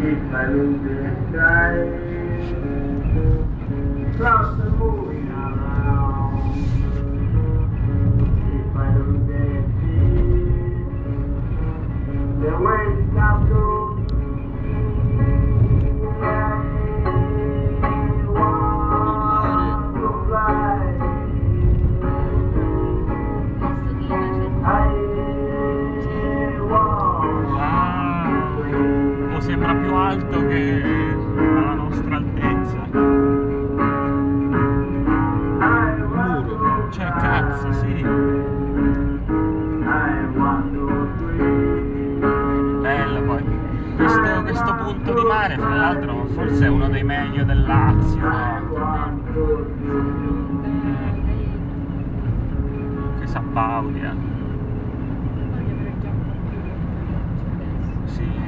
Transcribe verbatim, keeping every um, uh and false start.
If I lose the sky, clouds are moving around. If I lose the sea, the waves come through. Sembra più alto che alla nostra altezza. Muro, cioè cazzo, sì. Bello poi. Questo, questo punto di mare, fra l'altro, forse è uno dei meglio del Lazio, no? Che Sabaudia. Sì.